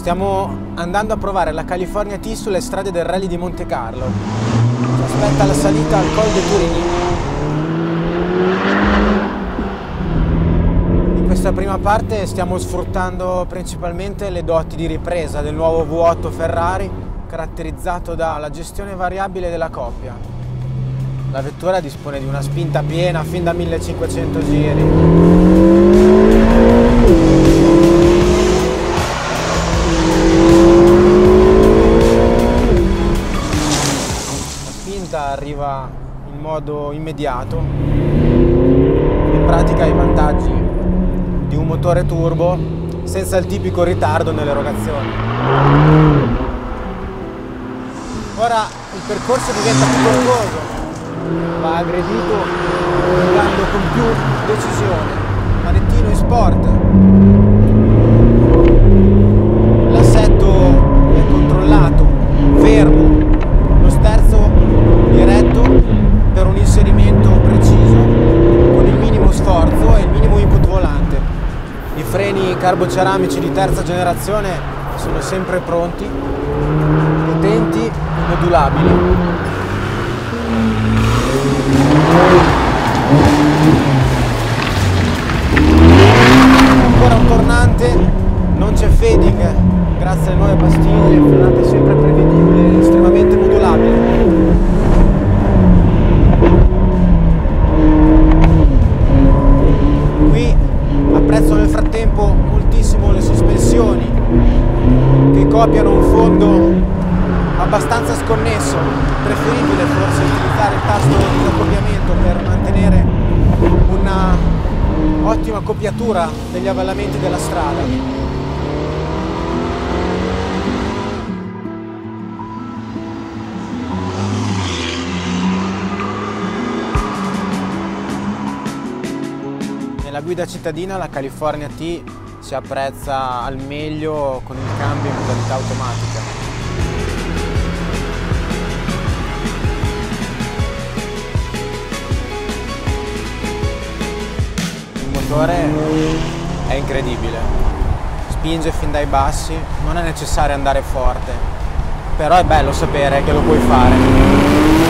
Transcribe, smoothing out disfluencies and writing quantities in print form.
Stiamo andando a provare la California T sulle strade del Rally di Monte Carlo. Ci aspetta la salita al Col de Turini. In questa prima parte stiamo sfruttando principalmente le doti di ripresa del nuovo V8 Ferrari, caratterizzato dalla gestione variabile della coppia. La vettura dispone di una spinta piena fin da 1500 giri. Arriva in modo immediato, in pratica ha i vantaggi di un motore turbo senza il tipico ritardo nell'erogazione. Ora il percorso diventa più corposo, va aggredito andando con più decisione, manettino in sport. L'assetto è controllato, fermo, lo sterzo diretto per un inserimento preciso con il minimo sforzo e il minimo input volante. I freni carboceramici di terza generazione sono sempre pronti, potenti e modulabili. Ancora un tornante, non c'è fading grazie alle nuove pastiglie, frenate sempre prevedibili, estremamente modulabili. Qui apprezzo nel frattempo moltissimo le sospensioni che copiano un fondo abbastanza sconnesso, preferibile forse utilizzare il tasto di disaccoppiamento per mantenere una ottima coppiatura degli avvallamenti della strada. Nella guida cittadina la California T si apprezza al meglio con il cambio in modalità automatica. Il motore è incredibile, spinge fin dai bassi, non è necessario andare forte, però è bello sapere che lo puoi fare.